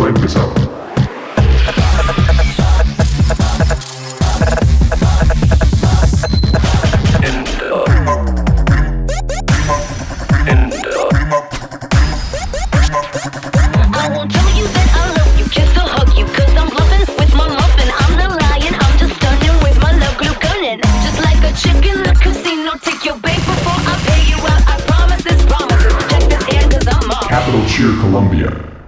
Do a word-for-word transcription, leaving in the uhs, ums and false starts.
crank this up. I won't tell you that I love you, kiss or hug you, cause I'm bluffing with my muffin. I'm the lion, I'm just stunning with my love glue gunning. Just like a chick in the casino, take your bait before I pay you out. I promise this, promises, check this hand cause I'm off. Capital Cheer Columbia.